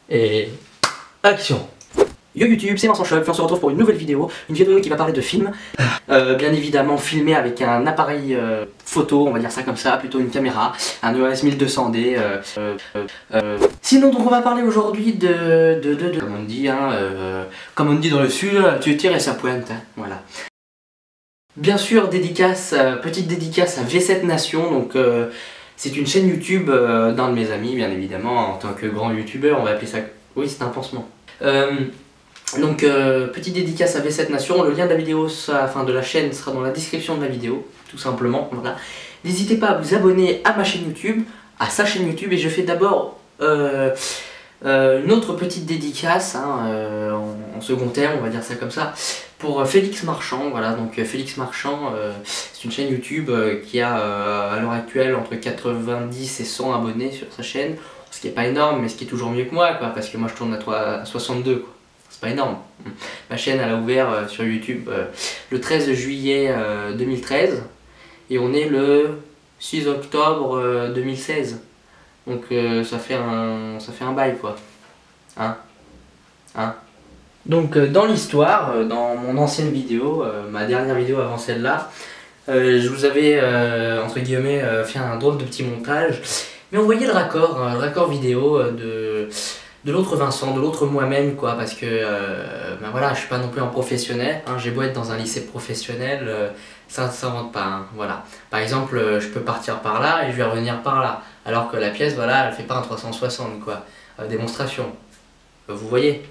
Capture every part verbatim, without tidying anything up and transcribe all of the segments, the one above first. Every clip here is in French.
Et action. Yo YouTube, c'est Vincent Chop, on se retrouve pour une nouvelle vidéo, une vidéo qui va parler de film, euh, bien évidemment filmé avec un appareil euh, photo, on va dire ça comme ça, plutôt une caméra, un E O S mille deux cents D. Euh, euh, euh. Sinon donc on va parler aujourd'hui de, de, de, de, comme on dit, hein, euh, comme on dit dans le sud, tu tires et ça pointe, hein, voilà. Bien sûr, dédicace, euh, petite dédicace à V sept Nation, donc euh, c'est une chaîne YouTube euh, d'un de mes amis, bien évidemment, en tant que grand youtubeur, on va appeler ça, oui c'est un pansement. Euh, Donc euh, petite dédicace à V sept Nation, le lien de la vidéo, ça, enfin de la chaîne sera dans la description de la vidéo, tout simplement, voilà. N'hésitez pas à vous abonner à ma chaîne YouTube, à sa chaîne YouTube, et je fais d'abord euh, euh, une autre petite dédicace, hein, euh, en, en second terme, on va dire ça comme ça, pour Félix Marchand, voilà, donc Félix Marchand, euh, c'est une chaîne YouTube euh, qui a euh, à l'heure actuelle entre quatre-vingt-dix et cent abonnés sur sa chaîne, ce qui est pas énorme, mais ce qui est toujours mieux que moi, quoi, parce que moi je tourne à soixante-deux, quoi. C'est pas énorme. Ma chaîne elle a ouvert euh, sur YouTube euh, le treize juillet euh, deux mille treize et on est le six octobre euh, deux mille seize. Donc euh, ça fait un ça fait un bail quoi. Hein Hein Donc euh, dans l'histoire, euh, dans mon ancienne vidéo, euh, ma dernière vidéo avant celle-là, euh, je vous avais euh, entre guillemets euh, fait un drôle de petit montage. Mais on voyait le raccord, euh, le raccord vidéo euh, de de l'autre Vincent, de l'autre moi-même, quoi, parce que euh, ben voilà, je suis pas non plus un professionnel, hein, j'ai beau être dans un lycée professionnel, euh, ça ne s'invente pas, hein, voilà. Par exemple, euh, je peux partir par là et je vais revenir par là, alors que la pièce, voilà, elle fait pas un trois cent soixante, quoi, euh, démonstration, euh, vous voyez.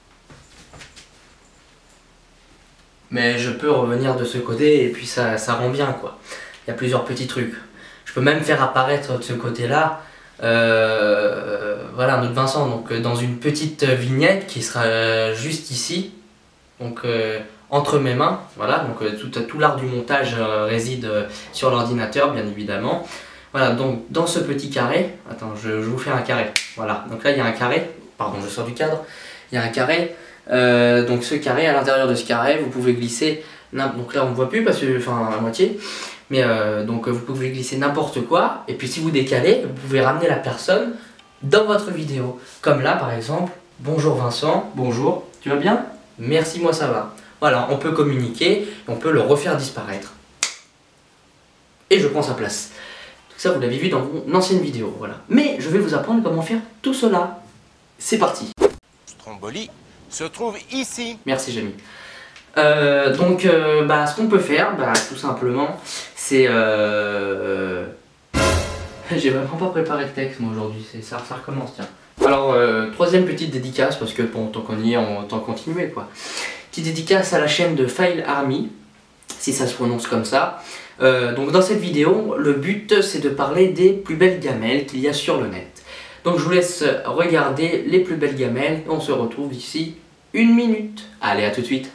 Mais je peux revenir de ce côté et puis ça, ça rend bien, quoi. Il y a plusieurs petits trucs. Je peux même faire apparaître de ce côté-là, Euh, voilà, notre Vincent, donc dans une petite vignette qui sera juste ici, donc euh, entre mes mains, voilà, donc euh, tout, tout l'art du montage euh, réside euh, sur l'ordinateur, bien évidemment. Voilà, donc dans ce petit carré, attends, je, je vous fais un carré, voilà, donc là il y a un carré, pardon, je sors du cadre, il y a un carré, euh, donc ce carré, à l'intérieur de ce carré, vous pouvez glisser, donc là on ne voit plus parce que, enfin, à moitié, mais euh, donc vous pouvez glisser n'importe quoi, et puis si vous décalez, vous pouvez ramener la personne dans votre vidéo. Comme là par exemple, bonjour Vincent, bonjour, tu vas bien? Merci, moi ça va. Voilà, on peut communiquer, on peut le refaire disparaître. Et je prends sa place. Tout ça vous l'avez vu dans mon ancienne vidéo, voilà. Mais je vais vous apprendre comment faire tout cela. C'est parti. Stromboli se trouve ici. Merci Jamie. Euh, donc euh, bah, ce qu'on peut faire, bah, tout simplement, c'est... Euh... J'ai vraiment pas préparé de texte moi aujourd'hui, ça, ça recommence, tiens. Alors, euh, troisième petite dédicace, parce que bon, tant qu'on y est, on tant continuer quoi. Petite dédicace à la chaîne de File Army, si ça se prononce comme ça. Euh, donc dans cette vidéo, le but c'est de parler des plus belles gamelles qu'il y a sur le net. Donc je vous laisse regarder les plus belles gamelles, et on se retrouve d'ici une minute. Allez, à tout de suite.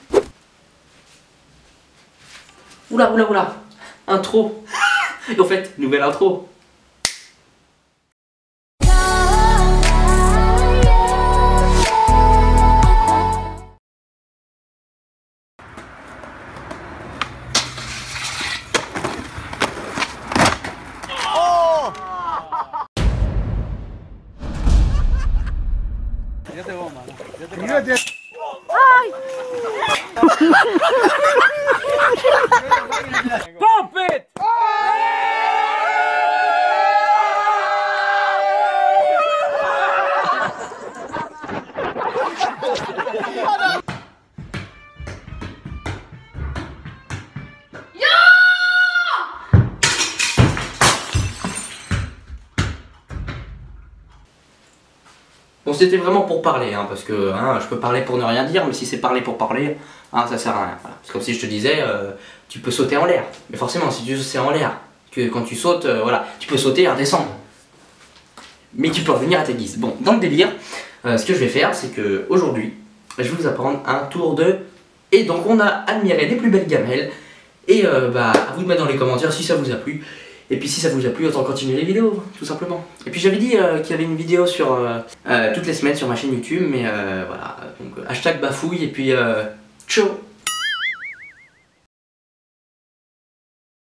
Oula, oula, oula, intro. Et en fait, nouvelle intro. Ay! Pump it! Bon, c'était vraiment pour parler, hein, parce que hein, je peux parler pour ne rien dire, mais si c'est parler pour parler, hein, ça sert à rien. Voilà. C'est comme si je te disais, euh, tu peux sauter en l'air. Mais forcément, si tu sautes en l'air, que quand tu sautes, euh, voilà, tu peux sauter et redescendre. Mais tu peux revenir à tes guises. Bon, dans le délire, euh, ce que je vais faire, c'est que aujourd'hui, je vais vous apprendre un tour de... Et donc, on a admiré les plus belles gamelles. Et euh, bah, à vous de mettre dans les commentaires si ça vous a plu. Et puis si ça vous a plu, autant continuer les vidéos, tout simplement. Et puis j'avais dit euh, qu'il y avait une vidéo sur euh, euh, toutes les semaines sur ma chaîne YouTube, mais euh, voilà, donc hashtag bafouille et puis euh, ciao.